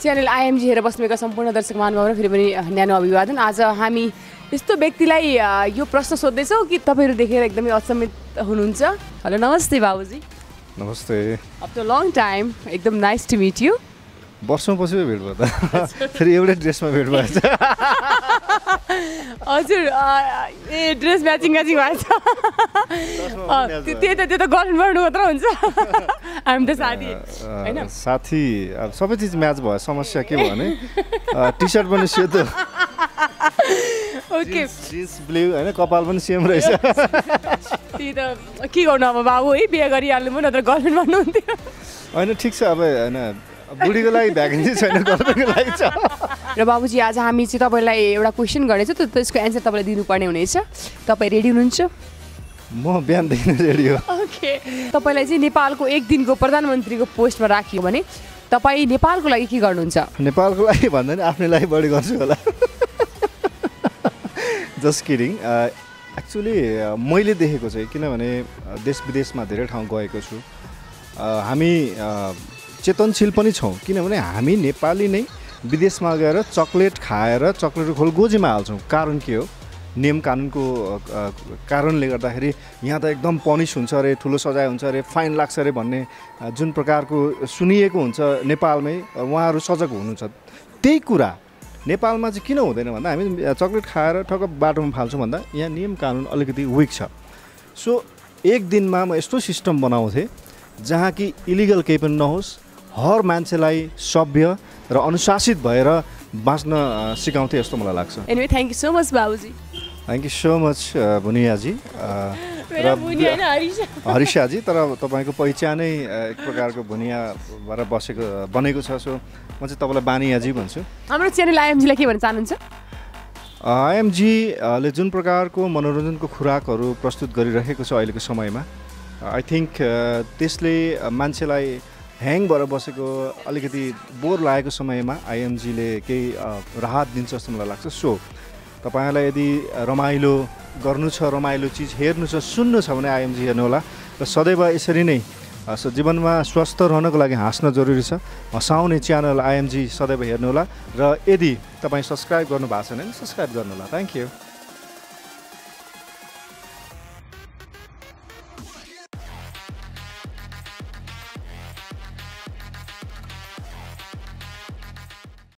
Channel IMG हेरेर बस्नुभएका सम्पूर्ण दर्शक महानुभावहरू फेरि पनि न्यानो अभिवादन। आज हामी यस्तो व्यक्तिलाई यो प्रश्न सोध्दैछौँ कि तपाईँहरू देखेर एकदमै अचम्मित हुनुहुन्छ। हेलो नमस्ते बाबुजी। नमस्ते। आफ्टर लङ टाइम एकदम नाइस टु मिट यु। वर्षौँपछि भेट भयो त फेरि एउटै ड्रेसमा भेट भएछ। हजुर ए ड्रेस म्याचिङ भएछ। त्यही त गर्लफ्रेन्ड गर्नु मात्र हुन्छ। हामी त साथी होइन साथी अब सबै चिज म्याच भयो। समस्या के भयो भने टी सर्ट पनि सेतो ओके जिन्स ब्लू होइन कपाल पनि सेम रहेछ। त्यही त के गर्नु अब बाबु है बिहे गरिहाल्नु भयो नत्र गर्लफ्रेन्ड भन्नुहुन्थ्यो। होइन ठिक छ अब होइन बुढीको लागि भ्याकेन्सी छैन गर्लफ्रेन्डको लागि छ। र बाबुजी आज हामी चाहिँ तपाईँलाई एउटा क्वेसन गर्नेछौँ त्यसको एन्सर तपाईँलाई दिनुपर्ने हुनेछ। तपाईँ रेडी हुनुहुन्छ? म बिहानदेखि रेडी हो। ओके तपाईँलाई चाहिँ नेपालको एक दिनको प्रधानमन्त्रीको पोस्टमा राखियो भने तपाईँ नेपालको लागि के गर्नुहुन्छ? नेपालको लागि भन्दा नि आफ्नै लागि बढी गर्छु होला। Just kidding. एक्चुअली मैले देखेको चाहिँ किनभने देश विदेशमा धेरै ठाउँ गएको छु। हामी चेतनशील पनि छौँ किनभने हामी नेपाली नै विदेशमा गएर चक्लेट खाएर चक्लेटको खोल गोजीमा हाल्छौँ। कारण के हो? नियम कानुनको कारणले गर्दाखेरि यहाँ त एकदम पनिस हुन्छ अरे, ठुलो सजाय हुन्छ अरे, फाइन लाग्छ अरे भन्ने जुन प्रकारको सुनिएको हुन्छ नेपालमै उहाँहरू सजग हुनुहुन्छ। त्यही कुरा नेपालमा चाहिँ किन हुँदैन भन्दा हामी चक्लेट खाएर ठक्क बाटोमा फाल्छौँ भन्दा यहाँ नियम कानुन अलिकति विक छ। सो एक दिनमा म यस्तो सिस्टम बनाउँथेँ जहाँ कि इलिगल केही पनि नहोस्, हर मान्छेलाई सभ्य र अनुशासित भएर बाँच्न सिकाउँथे जस्तो मलाई लाग्छ। Anyway thank you so much बाबुजी। थ्याङ्क यू सो मच भुनियाजी र हरिशाजी। तर तपाईँको पहिचानै एक प्रकारको भुनियाबाट बनेको छ। सो म चाहिँ तपाईँलाई बानियाजी भन्छु। हाम्रो च्यानल आइएमजीलाई के भन्न चाहनुहुन्छ? आइएमजीले जुन प्रकारको मनोरञ्जनको खुराकहरू प्रस्तुत गरिरहेको छ अहिलेको समयमा आई थिङ्क त्यसले मान्छेलाई ह्याङ भएर बसेको अलिकति बोर लागेको समयमा आइएमजीले केही राहत दिन्छ जस्तो मलाई लाग्छ। सो तपाईँहरूलाई यदि रमाइलो गर्नु छ, रमाइलो चिज हेर्नु छ, सुन्नु छ भने आइएमजी हेर्नुहोला। र सदैव यसरी नै जीवनमा स्वस्थ रहनको लागि हाँस्न जरुरी छ। हँसाउने च्यानल आइएमजी सदैव हेर्नुहोला। र यदि तपाईँ सब्सक्राइब गर्नु भएको छैन भने सब्सक्राइब गर्नुहोला। Thank you.